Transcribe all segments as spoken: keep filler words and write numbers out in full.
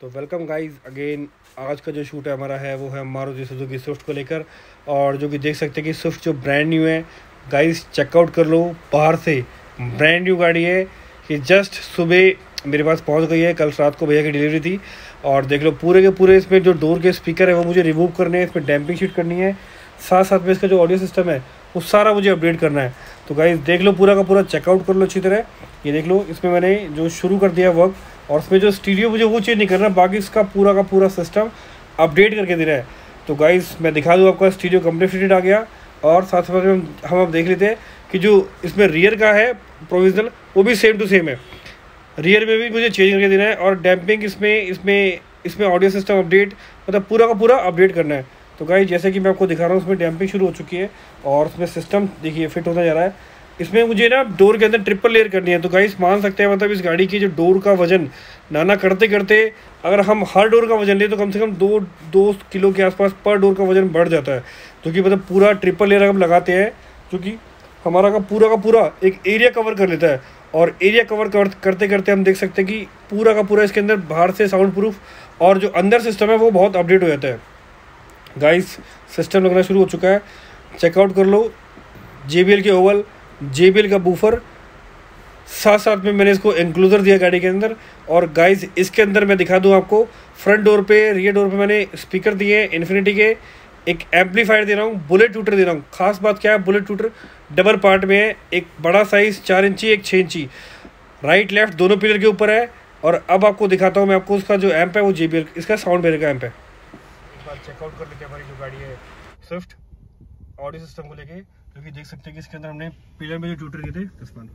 तो welcome guys again. आज का जो शूट है हमारा है वो है मारुति सुजुकी स्विफ्ट को लेकर, और जो कि देख सकते हैं कि स्विफ्ट जो ब्रांड न्यू है गाइस, चेकआउट कर लो बाहर से। ब्रांड न्यू गाड़ी है कि जस्ट सुबह मेरे पास पहुंच गई है। कल रात को भैया की डिलीवरी थी, और देख लो पूरे के पूरे इसमें जो डोर के स्पीकर है वो मुझे रिमूव करने हैं, इसमें डैम्पिंग शीट करनी है, साथ साथ में इसका जो ऑडियो सिस्टम है वो सारा मुझे अपडेट करना है। तो गाइस देख लो, पूरा का पूरा चेकआउट कर लो अच्छी तरह। ये देख लो, इसमें मैंने जो शुरू कर दिया वर्क, और उसमें जो स्टीरियो मुझे वो चेंज नहीं करना, बाकी इसका पूरा का पूरा सिस्टम अपडेट करके दे रहा है। तो गाइस मैं दिखा दूँ आपका, स्टीरियो कंप्लीट फिटेड आ गया, और साथ साथ में हम अब देख लेते हैं कि जो इसमें रियर का है प्रोविजनल वो भी सेम टू सेम है। रियर में भी मुझे चेंज करके देना है, और डैम्पिंग इसमें इसमें इसमें ऑडियो सिस्टम अपडेट, मतलब पूरा का पूरा अपडेट करना है। तो गाइस जैसे कि मैं आपको दिखा रहा हूँ, उसमें डैम्पिंग शुरू हो चुकी है, और उसमें सिस्टम देखिए फिट होता जा रहा है। इसमें मुझे ना डोर के अंदर ट्रिपल लेयर करनी है। तो गाइस मान सकते हैं, मतलब इस गाड़ी की जो डोर का वजन नाना करते करते अगर हम हर डोर का वजन लें तो कम से कम दो दो किलो के आसपास पर डोर का वजन बढ़ जाता है। जो कि मतलब पूरा ट्रिपल लेयर हम लगाते हैं, जो कि हमारा का पूरा का पूरा एक एरिया कवर कर लेता है। और एरिया कवर करते करते हम देख सकते हैं कि पूरा का पूरा इसके अंदर बाहर से साउंड प्रूफ, और जो अंदर सिस्टम है वो बहुत अपडेट हो जाता है। गाइस सिस्टम लगना शुरू हो चुका है, चेकआउट कर लो। जे बी एल के ओवल, जे बी एल का बूफर, साथ साथ में मैंने इसको एंक्लोजर दिया गाड़ी के अंदर। और गाइस इसके अंदर मैं दिखा दूं आपको, फ्रंट डोर पे रियर डोर पे मैंने स्पीकर दिए हैं इन्फिनिटी के, एक एम्पलीफायर दे रहा हूँ, बुलेट टूटर दे रहा हूँ। खास बात क्या है, बुलेट टूटर डबल पार्ट में है, एक बड़ा साइज चार इंची एक छः इंची, राइट लेफ्ट दोनों पिलर के ऊपर है। और अब आपको दिखाता हूँ मैं आपको, उसका जो एम्प है वो जे बी एल इसका साउंड बैरियर का एम्प है। एक बार चेकआउट कर लेते हैं हमारी जो गाड़ी है स्विफ्ट ऑडियो सिस्टम को लेके, जो कि देख सकते हैं कि इसके अंदर हमने पिलर में जो ट्यूटर किए थे तस्मान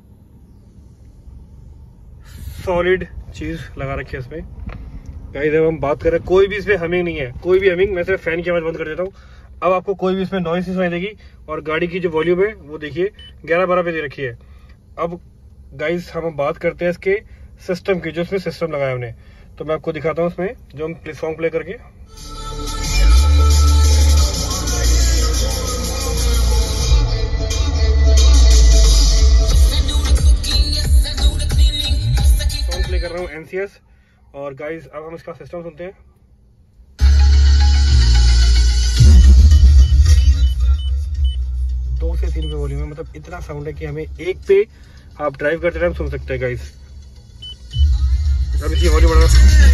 सॉलिड चीज लगा रखी है इसमें। गाइस जब हम बात करें, कोई भी इसमें हमिंग नहीं है, कोई भी हमिंग। मैं सिर्फ फैन की आवाज बंद कर देता हूँ, अब आपको कोई भी इसमें नॉइस नहीं सुनाई देगी। और गाड़ी की जो वॉल्यूम है वो देखिए ग्यारह बारह पे दे रखी है। अब गाइस हम बात करते हैं इसके सिस्टम की, जो इसमें सिस्टम लगाया हमने। तो मैं आपको दिखाता हूँ इसमें जो हम सॉन्ग प्ले करके, सॉन्ग प्ले कर रहा हूँ एन सी एस। और गाइस अब हम इसका सिस्टम सुनते हैं। दो से तीन पे वॉल्यूम है, मतलब इतना साउंड है कि हमें एक पे आप ड्राइव करते टाइम सुन सकते हैं गाइस। अब इसकी वॉल्यूम बढ़ा,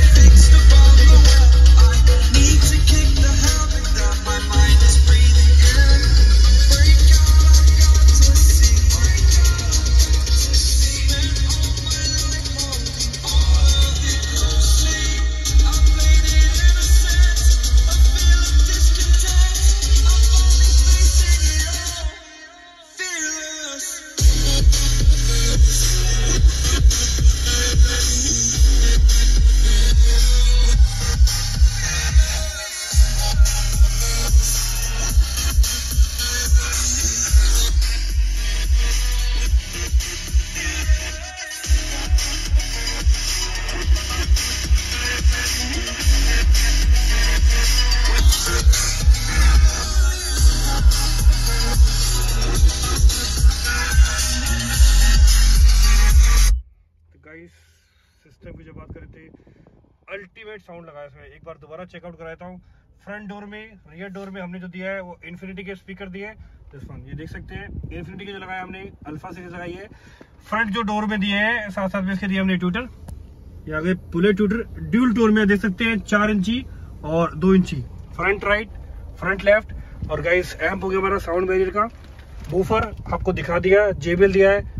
सिस्टम की जो बात करें थे, अल्टीमेट साउंड लगाया इसमें। एक बार दोबारा चेकआउट कराता हूँ। फ्रंट डोर में, रियर डोर में हमने जो दिया है वो इन्फिनिटी के स्पीकर दिए हैं। ये देख सकते हैं इन्फिनिटी के जो लगाया हमने, अल्फा सीरीज लगाई है। फ्रंट जो डोर में दिए हैं, साथ साथ में इसके दिए हमने ट्यूटर, ये आगे बुलेट ट्यूटर ड्यूल टोर में देख सकते हैं, चार इंची और दो इंची, फ्रंट राइट फ्रंट लेफ्ट। और गाइस एम्प हो गया हमारा साउंड बैरियर का। बूफर आपको दिखा दिया, जे बी एल दिया है,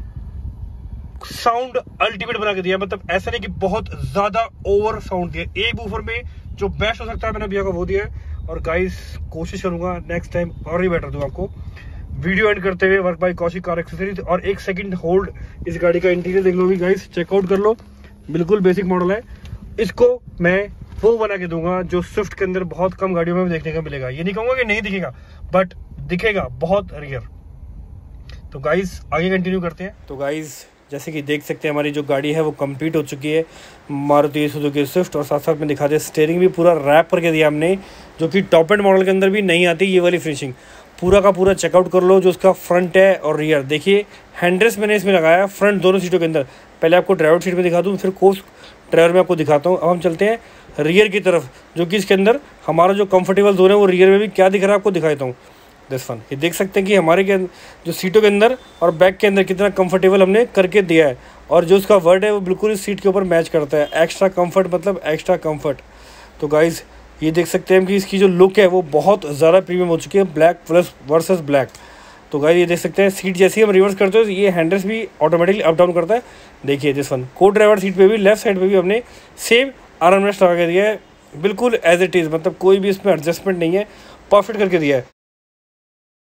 साउंड अल्टीमेट बना के दिया, मतलब ऐसा नहीं कि बहुत ज्यादा ओवर साउंड दिया। एक बूफर में जो बेस्ट हो सकता है मैंने भैया को वो दिया है। और गाइस कोशिश करूंगा नेक्स्ट टाइम और भी बेटर दूं आपको। वीडियो एंड करते हुए work by Kaushik car accessories. और एक सेकंड होल्ड, इस गाड़ी का इंटीरियर देख लो भी गाइस, चेकआउट कर लो। बिल्कुल बेसिक मॉडल है, इसको मैं वो बना के दूंगा जो स्विफ्ट के अंदर बहुत कम गाड़ियों में देखने का मिलेगा। ये नहीं कहूंगा कि नहीं दिखेगा, बट दिखेगा बहुत रेयर। तो गाइस आगे कंटिन्यू करते हैं। तो गाइस जैसे कि देख सकते हैं हमारी जो गाड़ी है वो कंप्लीट हो चुकी है, मारुति सुजुकी स्विफ्ट। और साथ साथ में दिखा दे, स्टीयरिंग भी पूरा रैप करके दिया हमने, जो कि टॉप एंड मॉडल के अंदर भी नहीं आती ये वाली फिनिशिंग। पूरा का पूरा चेकआउट कर लो, जो उसका फ्रंट है और रियर। देखिए हैंडरेस्ट मैंने इसमें लगाया फ्रंट दोनों सीटों के अंदर। पहले आपको ड्राइवर सीट में दिखा दूँ, फिर कोर्स ड्राइवर में आपको दिखाता हूँ। अब हम चलते हैं रियर की तरफ, जो कि इसके अंदर हमारा जो कंफर्टेबल जोन है वो रियर में भी क्या दिख रहा है आपको दिखाता हूँ। दिस वन, ये देख सकते हैं कि हमारे के जो सीटों के अंदर और बैक के अंदर कितना कंफर्टेबल हमने करके दिया है, और जो उसका वर्ड है वो बिल्कुल इस सीट के ऊपर मैच करता है। एक्स्ट्रा कंफर्ट मतलब एक्स्ट्रा कंफर्ट। तो गाइज़ ये देख सकते हैं कि इसकी जो लुक है वो बहुत ज़्यादा प्रीमियम हो चुकी है, ब्लैक प्लस वर्सेस ब्लैक। तो गाइस ये देख सकते हैं सीट जैसे ही हम रिवर्स करते हो ये हैंडल्स भी ऑटोमेटिकली अप डाउन करता है। देखिए दिस वन, को ड्राइवर सीट पे भी लेफ्ट साइड पे भी हमने सेम आर्म रेस्ट लगा के दिया है, बिल्कुल एज इट इज़, मतलब कोई भी इसमें एडजस्टमेंट नहीं है, परफेक्ट करके दिया है।